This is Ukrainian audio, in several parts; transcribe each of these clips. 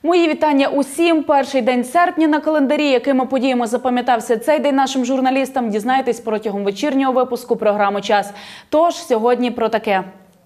Мої вітання усім. Перший день серпня на календарі. Якими подіями запам'ятався цей день нашим журналістам, дізнаєтесь протягом вечірнього випуску програми «Час». Тож, сьогодні про таке.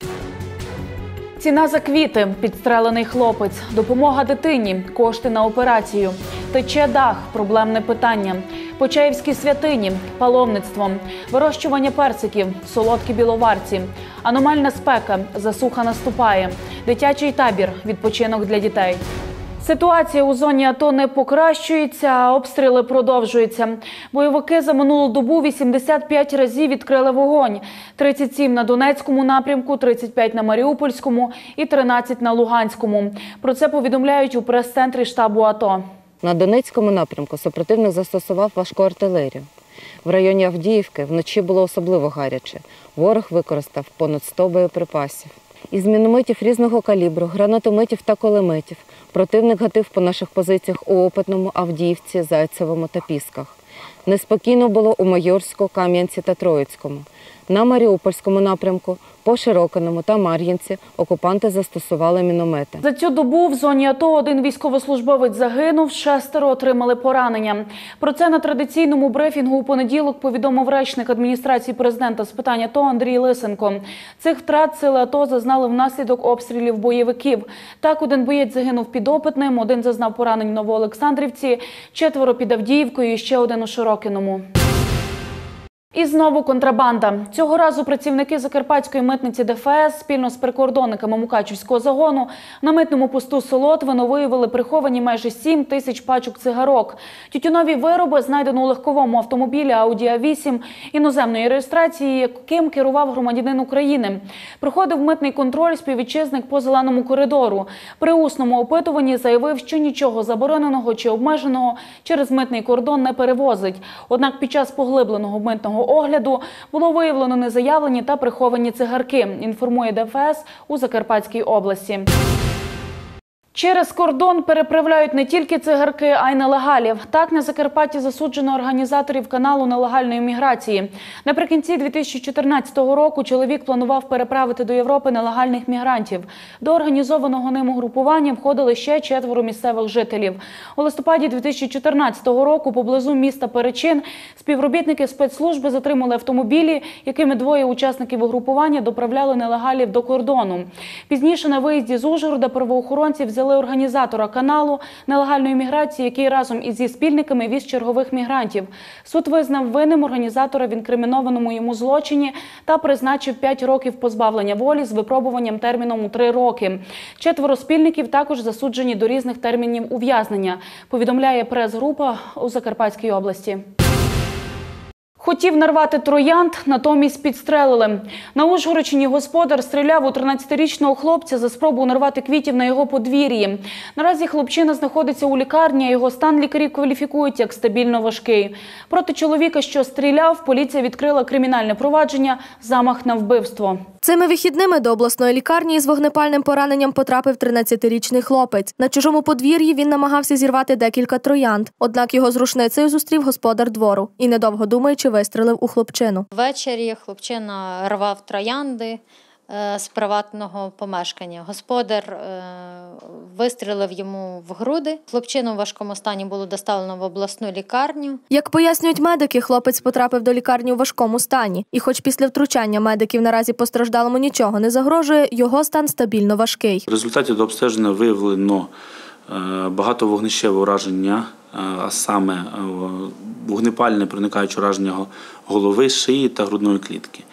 Ціна за квіти, підстрелений хлопець, допомога дитині, кошти на операцію. Тече дах – проблемне питання. Почаївські святині, паломництво, вирощування персиків, солодкі біловарці. Аномальна спека, засуха наступає. Дитячий табір, відпочинок для дітей. Ситуація у зоні АТО не покращується, а обстріли продовжуються. Бойовики за минулу добу 85 разів відкрили вогонь. 37 на Донецькому напрямку, 35 на Маріупольському і 13 на Луганському. Про це повідомляють у прес-центрі штабу АТО. На Донецькому напрямку супротивник застосував важку артилерію. В районі Авдіївки вночі було особливо гаряче. Ворог використав понад 100 боєприпасів. Із мінометів різного калібру, гранатометів та кулеметів противник гатив по наших позиціях у Опитному, Авдіївці, Зайцевому та Пісках. Неспокійно було у Майорську, Кам'янці та Троїцькому. На Маріупольському напрямку, по Широкиному та Мар'їнці окупанти застосували міномети. За цю добу в зоні АТО один військовослужбовець загинув, 6 отримали поранення. Про це на традиційному брифінгу у понеділок повідомив речник адміністрації президента з питань АТО Андрій Лисенко. Цих втрат сили АТО зазнали внаслідок обстрілів бойовиків. Так, один боєць загинув під Опитним, один зазнав поранень в Новоолександрівці, 4 під Авдіївкою і ще один у Широкиному. І знову контрабанда. Цього разу працівники Закарпатської митниці ДФС спільно з прикордонниками Мукачівського загону на митному посту Солотвино виявили приховані майже 7 тисяч пачок цигарок. Тютюнові вироби знайдено у легковому автомобілі Audi A8 іноземної реєстрації, яким керував громадянин України. Проходив митний контроль співвітчизник по зеленому коридору. При усному опитуванні заявив, що нічого забороненого чи обмеженого через митний кордон не перевозить. Однак під час поглибленого митного огляду було виявлено незаявлені та приховані цигарки, інформує ДФС у Закарпатській області. Через кордон переправляють не тільки цигарки, а й нелегалів. Так, на Закарпатті засуджено організаторів каналу нелегальної міграції. Наприкінці 2014 року чоловік планував переправити до Європи нелегальних мігрантів. До організованого ним угрупування входили ще 4 місцевих жителів. У листопаді 2014 року поблизу міста Перечин співробітники спецслужби затримали автомобілі, якими 2 учасників угрупування доправляли нелегалів до кордону. Пізніше на виїзді з Ужгорода правоохоронці взяли організатора каналу нелегальної міграції, який разом із зі спільниками віз чергових мігрантів. Суд визнав винним організатора в інкримінованому йому злочині та призначив 5 років позбавлення волі з випробуванням терміном у 3 роки. 4 спільників також засуджені до різних термінів ув'язнення, повідомляє прес-група у Закарпатській області. Хотів нарвати троянд, натомість підстрелили. На Ужгородщині господар стріляв у 13-річного хлопця за спробу нарвати квітів на його подвір'ї. Наразі хлопчина знаходиться у лікарні, а його стан лікарі кваліфікують як стабільно важкий. Проти чоловіка, що стріляв, поліція відкрила кримінальне провадження «Замах на вбивство». Цими вихідними до обласної лікарні із вогнепальним пораненням потрапив 13-річний хлопець. На чужому подвір'ї він намагався зірвати декілька троянд. Однак його з рушницею зустрів господар двору і, недовго думаючи, вистрелив у хлопчину. Ввечері хлопчина рвав троянди з приватного помешкання. Господар вистрелив йому в груди. Хлопчину в важкому стані було доставлено в обласну лікарню. Як пояснюють медики, хлопець потрапив до лікарні у важкому стані. І хоч після втручання медиків наразі постраждалому нічого не загрожує, його стан стабільно важкий. В результаті до обстеження виявлено багатовогнищеве ураження, а саме вогнепальне проникаюче ураження голови, шиї та грудної клітки.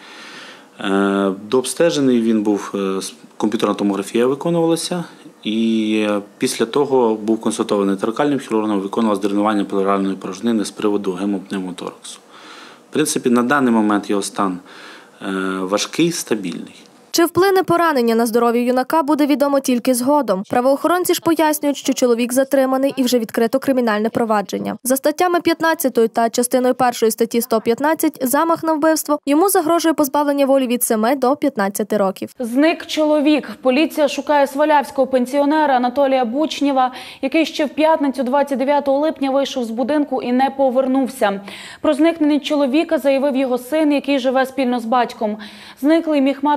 Дообстежений він був, комп'ютерна томографія виконувалася, і після того був консультований торакальним хірургом, виконувалося дренування плевральної порожнини з приводу гемопневмотораксу. В принципі, на даний момент його стан важкий, стабільний. Чи вплине поранення на здоров'я юнака, буде відомо тільки згодом. Правоохоронці ж пояснюють, що чоловік затриманий і вже відкрито кримінальне провадження. За статтями 15 та частиною 1 статті 115 «Замах на вбивство» йому загрожує позбавлення волі від 7 до 15 років. Зник чоловік. Поліція шукає свалявського пенсіонера Анатолія Бучнєва, який ще в п'ятницю 29 липня вийшов з будинку і не повернувся. Про зникнення чоловіка заявив його син, який живе спільно з батьком. Зниклий міг мати з собою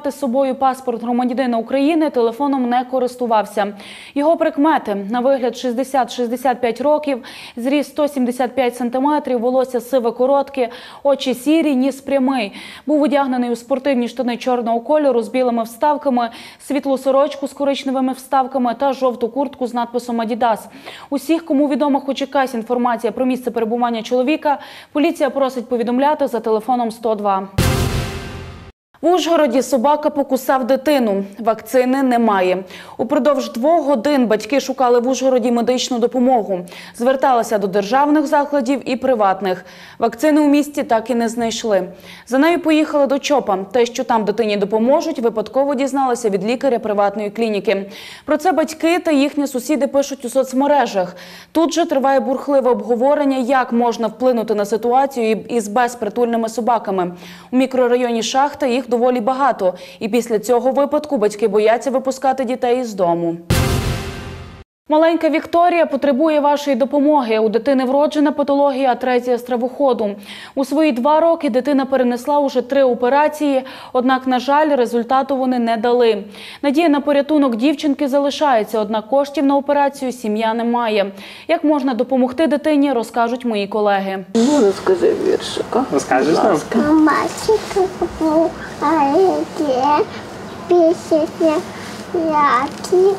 собою паспорт громадянина України, телефоном не користувався. Його прикмети – на вигляд 60-65 років, зріст 175 см, волосся сиве коротке, очі сірі, ніс прямий. Був одягнений у спортивні штани чорного кольору з білими вставками, світлу сорочку з коричневими вставками та жовту куртку з надписом «Адідас». Усіх, кому відома хоч якась інформація про місце перебування чоловіка, поліція просить повідомляти за телефоном 102. В Ужгороді собака покусав дитину. Вакцини немає. Упродовж 2 годин батьки шукали в Ужгороді медичну допомогу. Зверталися до державних закладів і приватних. Вакцини у місті так і не знайшли. За нею поїхали до ЧОПа. Те, що там дитині допоможуть, випадково дізналися від лікаря приватної клініки. Про це батьки та їхні сусіди пишуть у соцмережах. Тут же триває бурхливе обговорення, як можна вплинути на ситуацію із безпритульними собаками. У мікрорайоні Шахта їх доволі багато. І після цього випадку батьки бояться випускати дітей із дому. Маленька Вікторія потребує вашої допомоги. У дитини вроджена патологія атрезія стравоходу. У свої 2 роки дитина перенесла уже 3 операції, однак, на жаль, результату вони не дали. Надія на порятунок дівчинки залишається, однак коштів на операцію сім'я не має. Як можна допомогти дитині, розкажуть мої колеги. Ну, розкажи віршика. Розкажеш нам? Мальчик був, а йде, пісня, якик,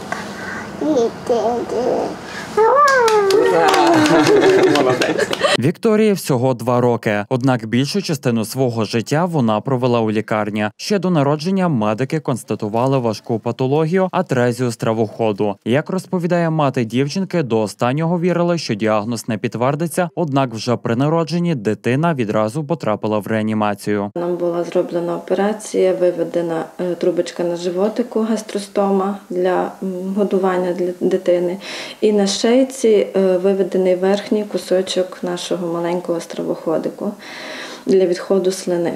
Молодець. Вікторії всього 2 роки, однак більшу частину свого життя вона провела у лікарні. Ще до народження медики констатували важку патологію – атрезію стравоходу. Як розповідає мати дівчинки, до останнього вірили, що діагноз не підтвердиться, однак вже при народженні дитина відразу потрапила в реанімацію. Нам була зроблена операція, виведена трубочка на животику, гастростома для годування для дитини. І на шийці виведений верхній кусочок нашого маленького стравоходику для відходу слини.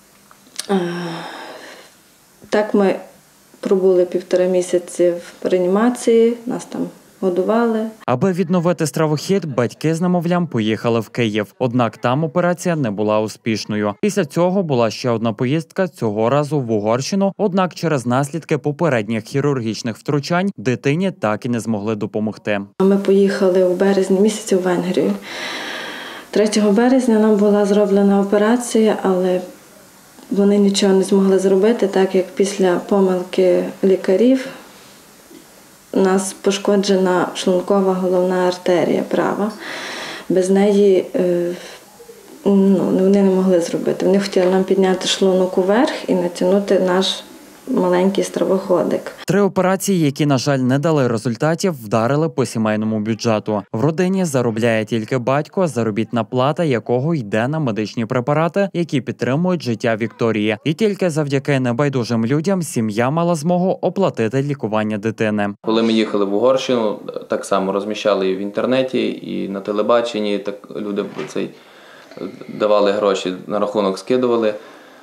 Так ми пробули 1,5 місяці в реанімації, нас там годували. Аби відновити стравохід, батьки з немовлям поїхали в Київ. Однак там операція не була успішною. Після цього була ще одна поїздка, цього разу в Угорщину. Однак через наслідки попередніх хірургічних втручань дитині так і не змогли допомогти. Ми поїхали у березні місяці в Венгрію. 3 березня нам була зроблена операція, але вони нічого не змогли зробити, так як після помилки лікарів у нас пошкоджена шлункова головна артерія права. Без неї вони не могли зробити. Вони хотіли нам підняти шлунок уверх і натягнути наш маленький стравоходик. 3 операції, які, на жаль, не дали результатів, вдарили по сімейному бюджету. В родині заробляє тільки батько, заробітна плата якого йде на медичні препарати, які підтримують життя Вікторії. І тільки завдяки небайдужим людям сім'я мала змогу оплатити лікування дитини. Коли ми їхали в Угорщину, так само розміщали і в інтернеті, і на телебаченні, так люди давали гроші, на рахунок скидували.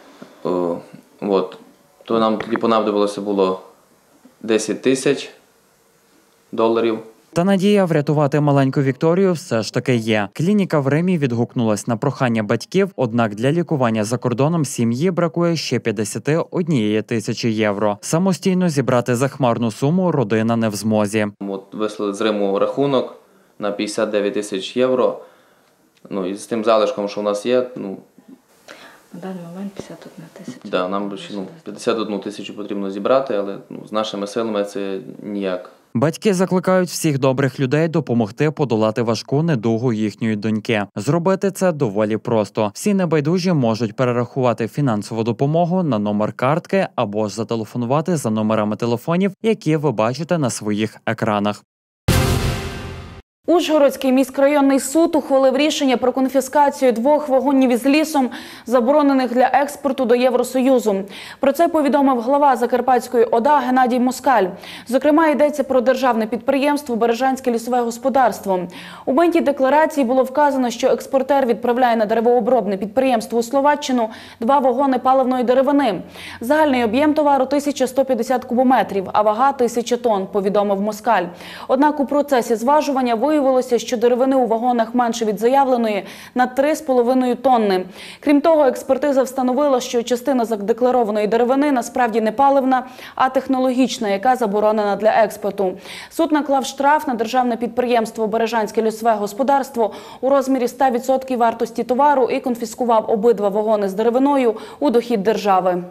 То нам тоді понадобилося було $10 000. Та надія врятувати маленьку Вікторію все ж таки є. Клініка в Римі відгукнулась на прохання батьків, однак для лікування за кордоном сім'ї бракує ще 51 тисячі євро. Самостійно зібрати захмарну суму родина не в змозі. Вислали з Риму рахунок на 59 тисяч євро. І з тим залишком, що в нас є, На даний момент 51 тисяча. Да, нам 51 тисячу потрібно зібрати, але з нашими силами це ніяк. Батьки закликають всіх добрих людей допомогти подолати важку недугу їхньої доньки. Зробити це доволі просто. Всі небайдужі можуть перерахувати фінансову допомогу на номер картки або ж зателефонувати за номерами телефонів, які ви бачите на своїх екранах. Ужгородський міськрайонний суд ухвалив рішення про конфіскацію 2 вагонів із лісом, заборонених для експорту до Євросоюзу. Про це повідомив глава Закарпатської ОДА Геннадій Москаль. Зокрема, йдеться про державне підприємство «Бережанське лісове господарство». У митній декларації було вказано, що експортер відправляє на деревообробне підприємство у Словаччину 2 вагони паливної деревини. Загальний об'єм товару – 1150 кубометрів, а вага – 1000 тонн, повідомив Москаль. Однак у процесі зважування виявилося, що деревини у вагонах менше від заявленої на 3,5 тонни. Крім того, експертиза встановила, що частина задекларованої деревини насправді не паливна, а технологічна, яка заборонена для експорту. Суд наклав штраф на державне підприємство «Бережанське лісове господарство» у розмірі 100% вартості товару і конфіскував обидва вагони з деревиною у дохід держави.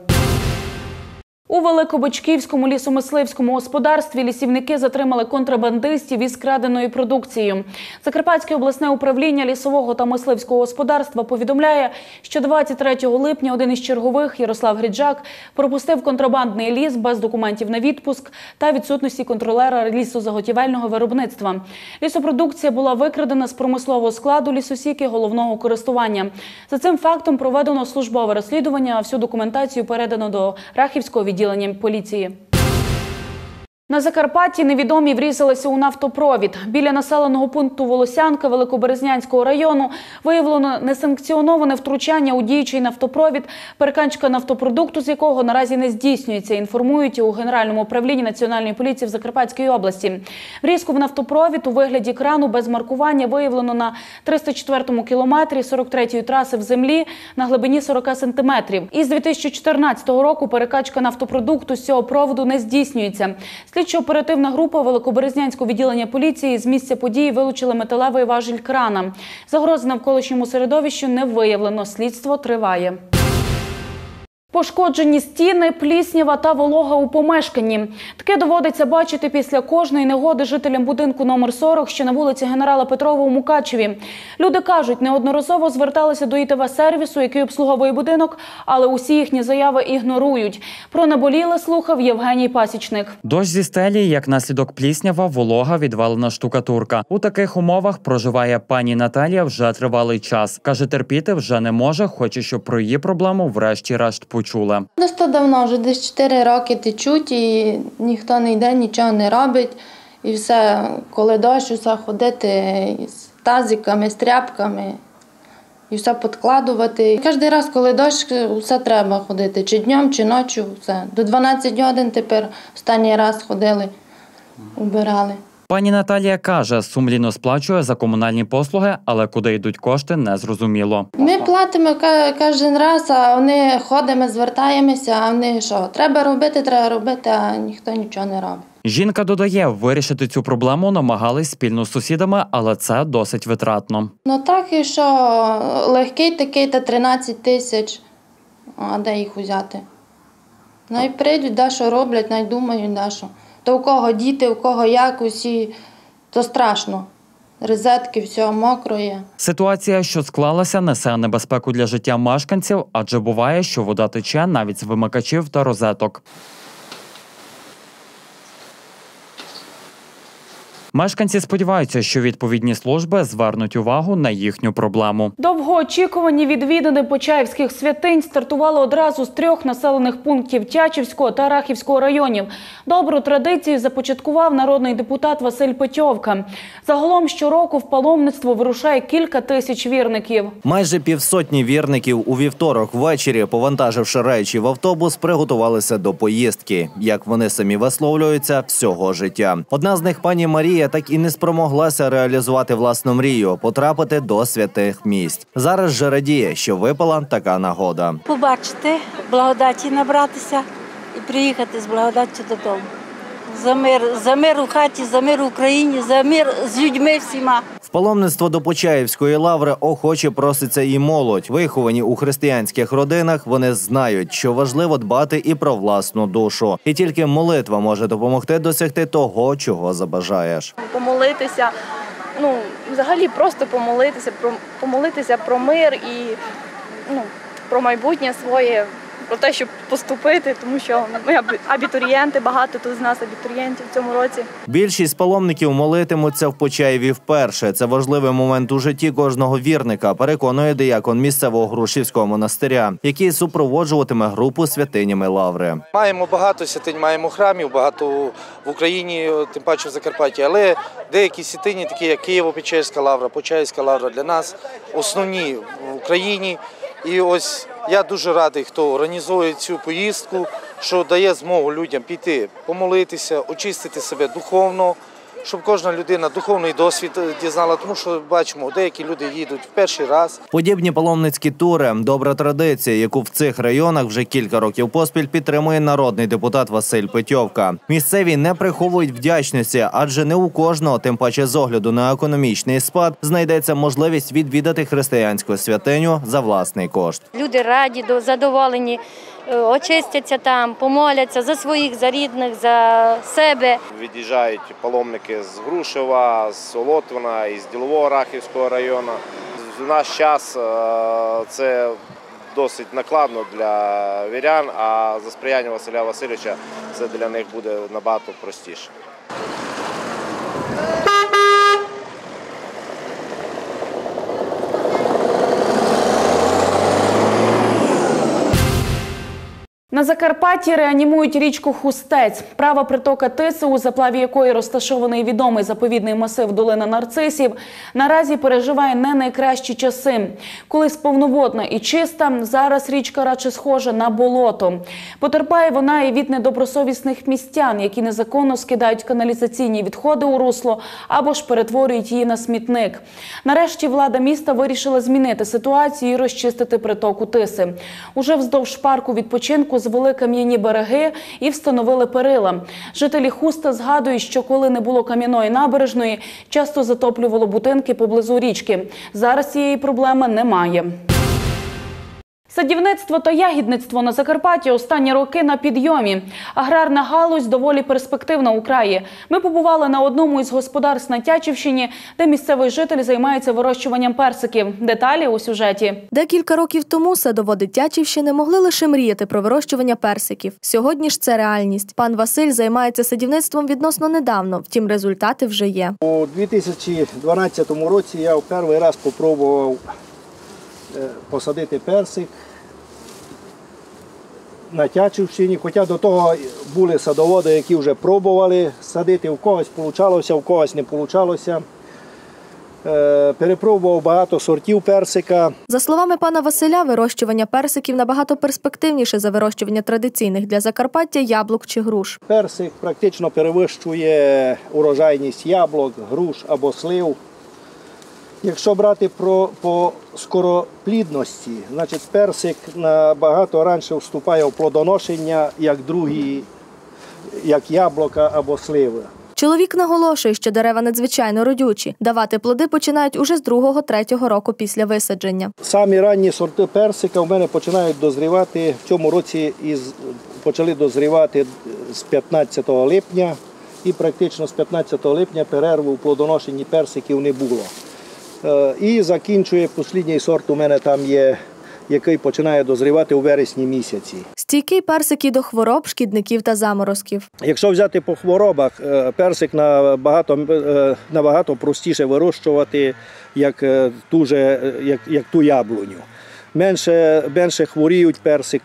У Великобочківському лісомисливському господарстві лісівники затримали контрабандистів із краденою продукцією. Закарпатське обласне управління лісового та мисливського господарства повідомляє, що 23 липня один із чергових, Ярослав Гріджак, пропустив контрабандний ліс без документів на відпуск та відсутності контролера лісозаготівельного виробництва. Лісопродукція була викрадена з промислового складу лісосіки головного користування. За цим фактом проведено службове розслідування, а всю документацію передано до Рахівського відділення поліції. На Закарпатті невідомі врізалися у нафтопровід. Біля населеного пункту Волосянка Великоберезнянського району виявлено несанкціоноване втручання у діючий нафтопровід, перекачка нафтопродукту з якого наразі не здійснюється, інформують у Генеральному управлінні Національної поліції в Закарпатській області. Врізку в нафтопровід у вигляді крану без маркування виявлено на 304-му кілометрі 43-ї траси в землі на глибині 40 сантиметрів. Із 2014 року перекачка нафтопродукту з цього проводу не здійснюється. Слідчо-оперативна група Великоберезнянського відділення поліції з місця події вилучила металевий важіль крана. Загрози навколишньому середовищу не виявлено. Слідство триває. Пошкоджені стіни, пліснява та волога у помешканні. Таке доводиться бачити після кожної негоди жителям будинку номер 40, що на вулиці Генерала Петрова у Мукачеві. Люди кажуть, неодноразово зверталися до ІТВ-сервісу, який обслуговує будинок, але усі їхні заяви ігнорують. Про наболіле слухав Євгеній Пасічник. Дощ зі стелі, як наслідок пліснява, волога, відвалена штукатурка. У таких умовах проживає пані Наталія вже тривалий час. Каже, терпіти вже не може, хоче, щоб про її проблему врешті-решт почули. Досить давно, вже десь 4 роки течуть і ніхто не йде, нічого не робить. І все, коли дощ, все ходити з тазиками, з тряпками і все підкладувати. І кожен раз, коли дощ, все треба ходити, чи днем, чи ночі, все. До 12 годин тепер останній раз ходили, убирали. Пані Наталія каже, сумлінно сплачує за комунальні послуги, але куди йдуть кошти – незрозуміло. Ми платимо кожен раз, а вони ходимо, звертаємося, а вони що, треба робити, а ніхто нічого не робить. Жінка додає, вирішити цю проблему намагались спільно з сусідами, але це досить витратно. Ну так і що, легкий такий та 13 тисяч, а де їх взяти? Най прийдуть, да що роблять, най думають, да що. То у кого діти, у кого як, усі, то страшно. Розетки, все мокроє. Ситуація, що склалася, несе небезпеку для життя мешканців, адже буває, що вода тече навіть з вимикачів та розеток. Мешканці сподіваються, що відповідні служби звернуть увагу на їхню проблему. Довгоочікувані відвідини Почаївських святинь стартували одразу з 3 населених пунктів Тячівського та Рахівського районів. Добру традицію започаткував народний депутат Василь Петьовка. Загалом щороку в паломництво вирушає кілька тисяч вірників. Майже півсотні вірників у вівторок ввечері, повантаживши речі в автобус, приготувалися до поїздки. Як вони самі висловлюються, всього життя. Одна з них, пані Марія, так і не спромоглася реалізувати власну мрію – потрапити до святих місць. Зараз же радіє, що випала така нагода. Побачити, благодаті набратися і приїхати з благодаттю додому. За мир у хаті, за мир в Україні, за мир з людьми всіма. В паломництво до Почаївської лаври охоче проситься і молодь. Виховані у християнських родинах, вони знають, що важливо дбати і про власну душу. І тільки молитва може допомогти досягти того, чого забажаєш. Помолитися, взагалі просто помолитися про мир і про майбутнє своє, про те, щоб поступити, тому що ми абітурієнти, багато тут з нас абітурієнтів в цьому році. Більшість паломників молитимуться в Почаєві вперше. Це важливий момент у житті кожного вірника, переконує диякон місцевого Грушівського монастиря, який супроводжуватиме групу святинями лаври. Маємо багато святинь, маємо храмів, багато в Україні, тим паче в Закарпатті, але деякі святині, такі як Києво-Печерська лавра, Почаївська лавра, для нас основні в Україні. І ось я дуже радий, хто організує цю поїздку, що дає змогу людям піти, помолитися, очистити себе духовно, щоб кожна людина духовний досвід дізнала, тому що бачимо, деякі люди їдуть в перший раз. Подібні паломницькі тури – добра традиція, яку в цих районах вже кілька років поспіль підтримує народний депутат Василь Петьовка. Місцеві не приховують вдячності, адже не у кожного, тим паче з огляду на економічний спад, знайдеться можливість відвідати християнську святиню за власний кошт. Люди раді, задоволені, очистяться там, помоляться за своїх, за рідних, за себе. Від'їжджають паломники з Грушева, з Солотвина, із Ділового Рахівського району. В наш час це досить накладно для вірян, а за сприяння Василя Васильовича це для них буде набагато простіше. На Закарпатті реанімують річку Хустець. Права притока Тиси, у заплаві якої розташований відомий заповідний масив Долина Нарцисів, наразі переживає не найкращі часи. Колись повноводна і чиста, зараз річка радше схожа на болото. Потерпає вона і від недобросовісних містян, які незаконно скидають каналізаційні відходи у русло або ж перетворюють її на смітник. Нарешті влада міста вирішила змінити ситуацію і розчистити притоку Тиси. Уже вздовж парку відпочинку звели кам'яні береги і встановили перила. Жителі Хуста згадують, що коли не було кам'яної набережної, часто затоплювало будинки поблизу річки. Зараз цієї проблеми немає. Садівництво та ягідництво на Закарпатті останні роки на підйомі. Аграрна галузь доволі перспективна у краї. Ми побували на одному із господарств на Тячівщині, де місцевий житель займається вирощуванням персиків. Деталі у сюжеті. Декілька років тому садоводи Тячівщини могли лише мріяти про вирощування персиків. Сьогодні ж це реальність. Пан Василь займається садівництвом відносно недавно, втім результати вже є. У 2012 році я в перший раз спробував посадити персик на Тячівщині, хоча до того були садоводи, які вже пробували садити, у когось вийшло, у когось не вийшло. Перепробував багато сортів персика. За словами пана Василя, вирощування персиків набагато перспективніше за вирощування традиційних для Закарпаття яблук чи груш. Персик практично перевищує урожайність яблук, груш або слив. Якщо брати по скороплідності, значить персик набагато раніше вступає в плодоношення, як другі, як яблука або сливи. Чоловік наголошує, що дерева надзвичайно родючі. Давати плоди починають уже з 2-3 року після висадження. Самі ранні сорти персика в мене починають дозрівати. В цьому році почали дозрівати з 15 липня і практично з 15 липня перерву в плодоношенні персиків не було. І закінчує останній сорт у мене там є, який починає дозрівати у вересні місяці. Стійкий персик і до хвороб, шкідників та заморозків. Якщо взяти по хворобах, персик набагато простіше вирощувати, як ту яблуню. Менше хворіють персик,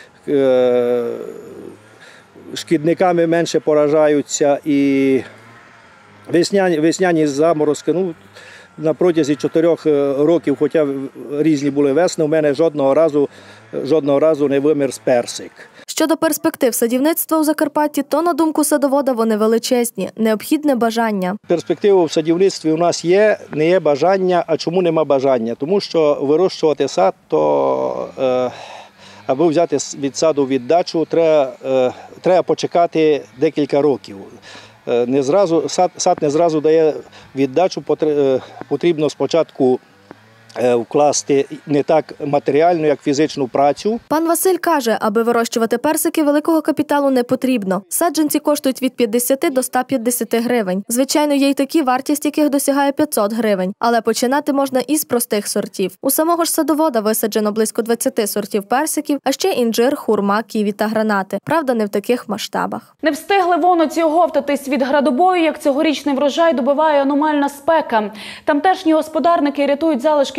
шкідниками менше поражаються і весняні заморозки. На протязі 4 років, хоча різні були весни, у мене жодного разу не вимер персик. Щодо перспектив садівництва у Закарпатті, то, на думку садовода, вони величезні. Необхідне бажання. Перспективи в садівництві у нас є, не є бажання. А чому нема бажання? Тому що вирощувати сад, то аби взяти від саду віддачу, треба почекати декілька років. Сад не зразу дає віддачу, потрібно спочатку вкласти не так матеріальну, як фізичну працю. Пан Василь каже, аби вирощувати персики, великого капіталу не потрібно. Саджанці коштують від 50 до 150 гривень. Звичайно, є й такі, вартість яких досягає 500 гривень. Але починати можна із простих сортів. У самого ж садовода висаджено близько 20 сортів персиків, а ще інжир, хурма, ківі та гранати. Правда, не в таких масштабах. Не встигли воноці оговтатись від градобою, як цьогорічний врожай добиває аномальна спека. Тамтешні господарники рятують залишки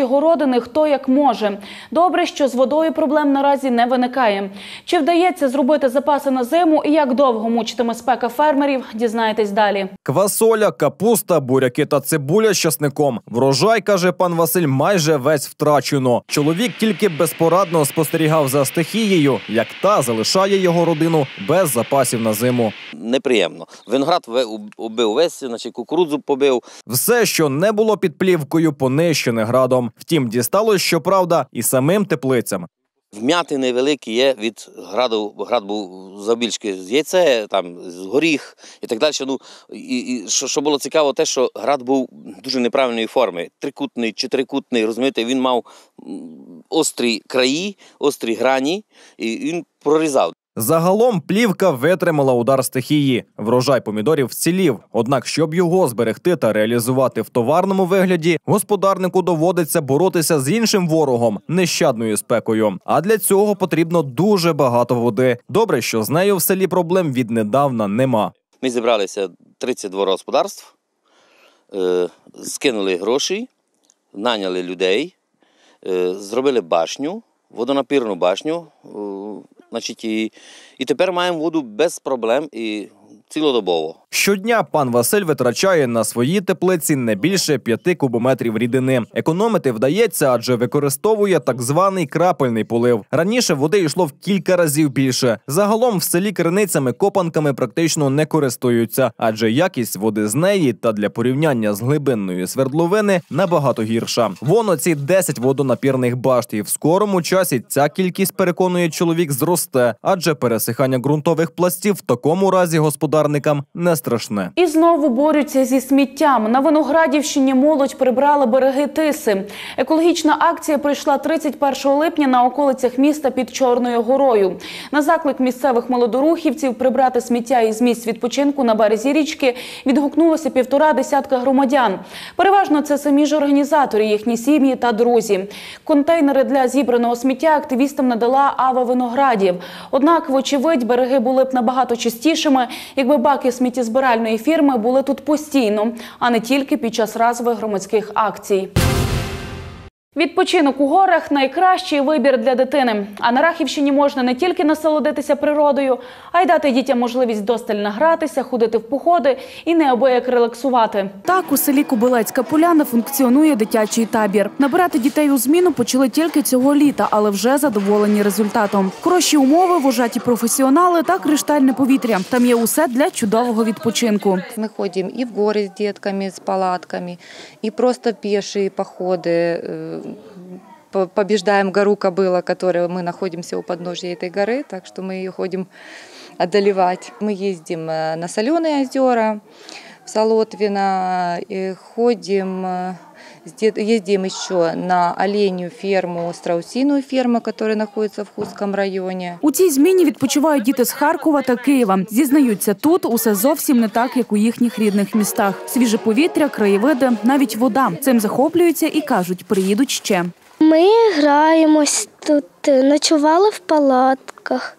городини хто як може. Добре, що з водою проблем наразі не виникає. Чи вдається зробити запаси на зиму і як довго мучитиме спека фермерів, дізнаєтесь далі. Квасоля, капуста, буряки та цибуля з часником. Врожай, каже пан Василь, майже весь втрачено. Чоловік тільки безпорадно спостерігав за стихією, як та залишає його родину без запасів на зиму. Неприємно. Виноград убив весь, значить кукурудзу побив. Все, що не було під плівкою, понищене градом. Втім, дісталось, щоправда, і самим теплицям. Вмятини великі є від граду, град був завбільшки з яйце, там, з горіх і так далі. Ну, що було цікаво, те, що град був дуже неправильної форми. Трикутний, чотирикутний, розумієте, він мав острі краї, острі грані, і він прорізав. Загалом плівка витримала удар стихії. Врожай помідорів вцілів. Однак, щоб його зберегти та реалізувати в товарному вигляді, господарнику доводиться боротися з іншим ворогом – нещадною спекою. А для цього потрібно дуже багато води. Добре, що з нею в селі проблем віднедавна нема. Ми зібралися 32 господарств, скинули гроші, наняли людей, зробили башню, водонапірну башню, значить, і тепер маємо воду без проблем і цілодобово. Щодня пан Василь витрачає на свої теплиці не більше 5 кубометрів рідини. Економити вдається, адже використовує так званий крапельний полив. Раніше води йшло в кілька разів більше. Загалом в селі криницями-копанками практично не користуються, адже якість води з неї та для порівняння з глибинної свердловини набагато гірша. Вон оці 10 водонапірних башт, і в скорому часі ця кількість, переконує чоловік, зросте, адже пересихання ґрунтових пластів в такому разі господарникам не страшне. І знову борються зі сміттям. На Виноградівщині молодь прибрала береги Тиси. Екологічна акція пройшла 31 липня на околицях міста під Чорною горою. На заклик місцевих молодорухівців прибрати сміття із місць відпочинку на березі річки відгукнулося 1,5 десятка громадян. Переважно це самі ж організатори, їхні сім'ї та друзі. Контейнери для зібраного сміття активістам надала Ава Виноградів. Однак, вочевидь, береги були б набагато чистішими, якби баки сміттєзбиральної фірми були тут постійно, а не тільки під час разових громадських акцій. Відпочинок у горах – найкращий вибір для дитини. А на Рахівщині можна не тільки насолодитися природою, а й дати дітям можливість досталь награтися, ходити в походи і неабияк релаксувати. Так, у селі Кобилецька Поляна функціонує дитячий табір. Набирати дітей у зміну почали тільки цього літа, але вже задоволені результатом. Хороші умови, вожаті професіонали та криштальне повітря. Там є усе для чудового відпочинку. Ми ходимо і в гори з дітками, з палатками, і просто піші походи. Побеждаем гору Кобыла, которая мы находимся у подножия этой горы, так что мы ее ходим одолевать. Мы ездим на соленые озера, в Солотвино, и ездим еще на оленью ферму, страусиную ферму, которая находится в Хустском районе. У цій зміні відпочивають діти з Харкова та Києва. Зізнаються, тут усе зовсім не так, як у їхніх рідних містах. Свіже повітря, краєвиди, навіть вода. Цим захоплюються і кажуть, приїдуть ще. Ми граємось тут, ночували в палатках,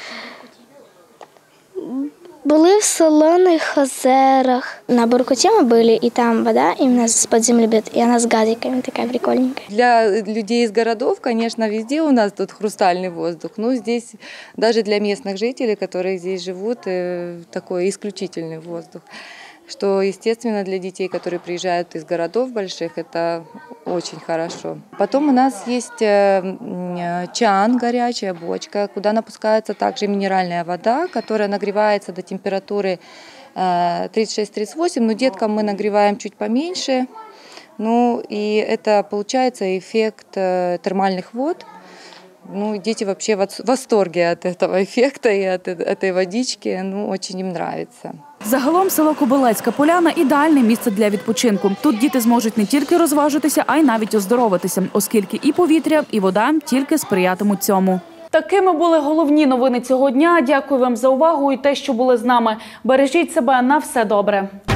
були в соленых озерах. На Буркуте мы были, и там вода именно с-под земли бьет, и она с газиками такая прикольненькая. Для людей из городов, конечно, везде у нас тут хрустальный воздух, но здесь даже для местных жителей, которые здесь живут, такой исключительный воздух. Что, естественно, для детей, которые приезжают из городов больших, это очень хорошо. Потом у нас есть чан, горячая бочка, куда напускается также минеральная вода, которая нагревается до температуры 36-38, но деткам мы нагреваем чуть поменьше. Ну и это получается эффект термальных вод. Ну, дети вообще в восторге от этого эффекта и от этой водички, ну, очень им нравится. Загалом село Кобилецька Поляна – ідеальне місце для відпочинку. Тут діти зможуть не тільки розважитися, а й навіть оздоровитися, оскільки і повітря, і вода тільки сприятимуть цьому. Такими були головні новини цього дня. Дякую вам за увагу і те, що були з нами. Бережіть себе, на все добре.